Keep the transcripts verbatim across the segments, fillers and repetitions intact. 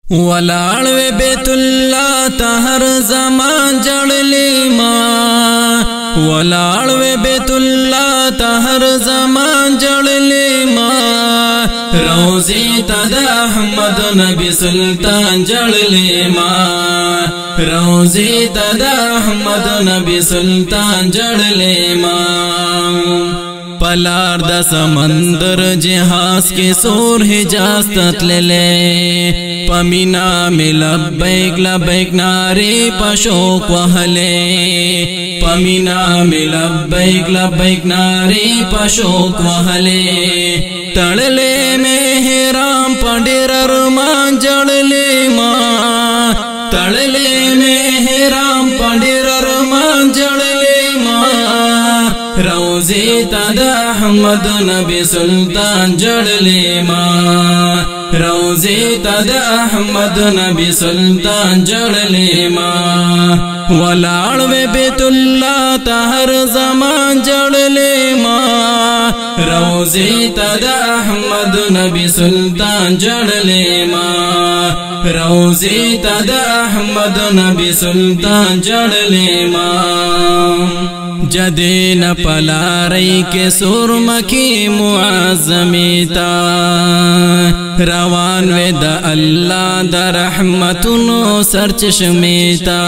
ولاړ بیت الله ته هر زمان جړلې ما ولاړ بیت الله ته هر زمان جړلې ما روزي ته د احمد نبی سلطان جړلې ما روزي ته د احمد نبی سلطان جړلې ما پلار د سمندر جهاز کے سور حجاز تتللے پمینا میں لبیک لبیک ناری پشوک وحلے پمینا میں لبیک لبیک ناری پشوک وحلے تڑلے میں حرام پڑیر ارمان جڑلے ماں تڑلے میں حرام پڑیر ارمان جڑلے ماں روزی تا دا احمد نبی سلطان جڑلے ماں روزی تا دا احمد نبی سلطان جڑلے ماں ولاړ بیت اللہ تا ہر زمان جڑلے ماں روزی تا دا احمد نبی سلطان جڑلے ماں روزی تا دا احمد نبی سلطان جڑلے ماں جدین پلاری کے سرمکی معظمیتا روان وی دا اللہ دا رحمتنو سرچشمیتا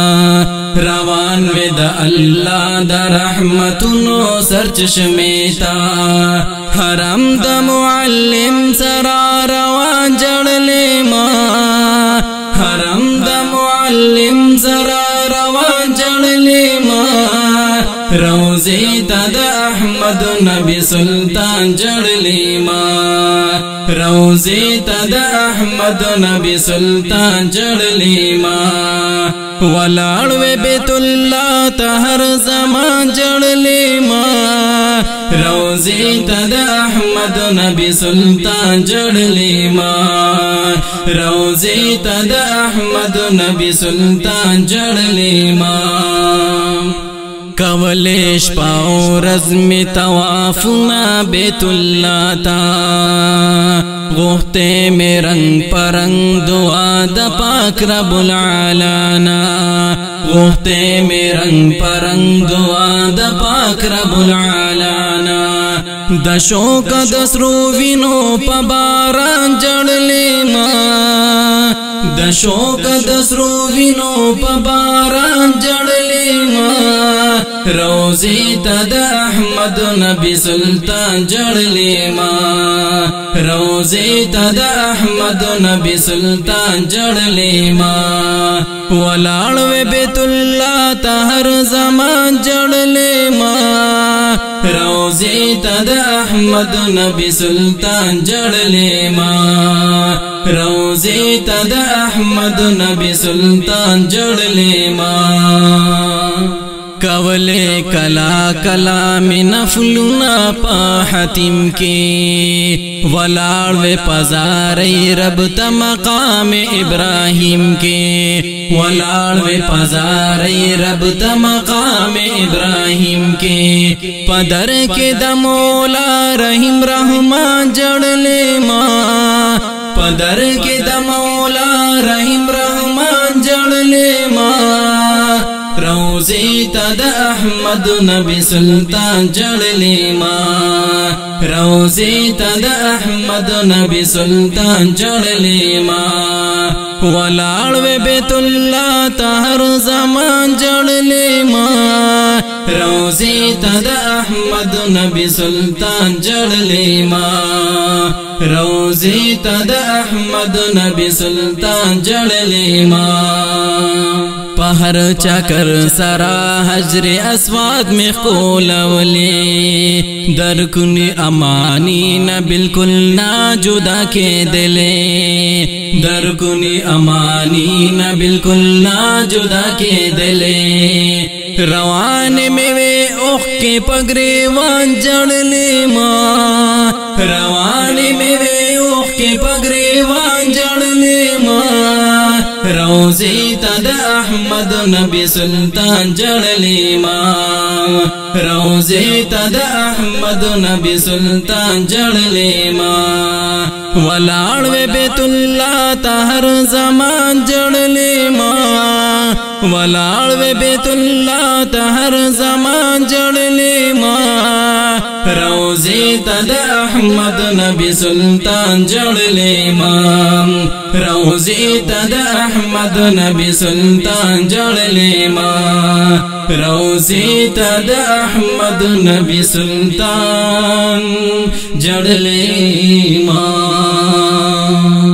روان وی دا اللہ دا رحمتنو سرچشمیتا حرم دا معلم سرا روان جڑلے ماں حرم دا معلم سرا روان جڑلے ماں روزی تا دا احمد نبی سلطان جڑلی ماں روزی تا دا احمد نبی سلطان جڑلی ماں ولاړ بیت اللہ تا ہر زمان جڑلی ماں روزی تا دا احمد نبی سلطان جڑلی ماں روزی تا دا احمد نبی سلطان جڑلی ماں کولیش پاو رزم توافنا بیت اللہ تا غوختے میں رنگ پرنگ دعا دا پاک رب العالانا غوختے میں رنگ پرنگ دعا دا پاک رب العالانا دا شوق دسرو وینو پا باران جڑلے ماں دا شوق دسرو وینو پا باران جڑلے ماں روزی تا دا احمد نبی سلطان جڑلے ماں روزی تا دا احمد نبی سلطان جڑلے ماں ولاړ بیت اللہ تا ہر زمان جڑلے ماں روزی تا دا احمد نبی سلطان جڑلے ماں روزی تا دا احمد نبی سلطان جڑلے ماں کولے کلا کلا میں نفلنا پا حتیم کے ولاړ وے پزاری رب تا مقام ابراہیم کے ولاړ وے پزاری رب تا مقام ابراہیم کے پدر کے دا مولا رحیم رحمان جڑلے ماں پدر کے دا مولا رحیم رحمان جڑلے ماں روزی تا دا احمد نبی سلطان جڑلی ماں روزی تا دا احمد نبی سلطان جڑلی ماں ولاړ بیت اللہ تا ہر زمان جڑلی ماں روزی تا دا احمد نبی سلطان جڑلی ماں روزی تا دا احمد نبی سلطان جڑلی ماں پہر چکر سرا حجر اسواد میں قولولی درکن امانی نہ بالکل نہ جدا کے دلے درکن امانی نہ بالکل نہ جدا کے دلے روان میں وے اوخ کے پگرے وان جڑلے ماں روان میں وے اوخ کے پگرے وان جڑلے ماں روزی تا دا احمد نبی سلطان جڑلی ماں روزی تا دا احمد نبی سلطان جڑلی ماں ولاړ وې بیت الله ته هر زمان جړلې ما ولاړ وې بیت الله ته هر زمان جړلې ما روزي ته د احمد نبی سلطان جړلې ما روزي ته د احمد نبی سلطان جړلې ما روزي ته د احمد نبی سلطان جړلې ما